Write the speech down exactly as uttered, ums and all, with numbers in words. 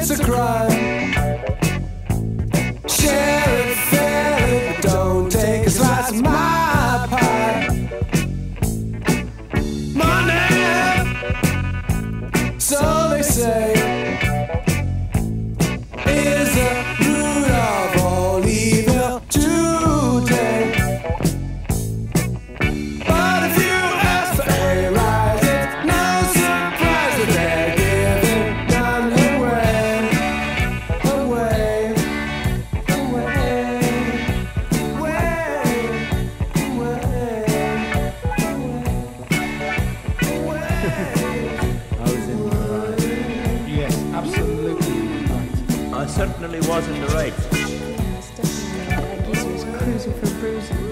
it's a crime. Share it, fair it, but don't take a slice of my pie. Money, so they say, is the root of all evil today. But if you ask for a rise, it's no surprise that they're giving none away, away, away, away, away, I was in the right. Yes, absolutely right. I certainly was in the right. Yes, definitely. I guess he was cruising for bruising.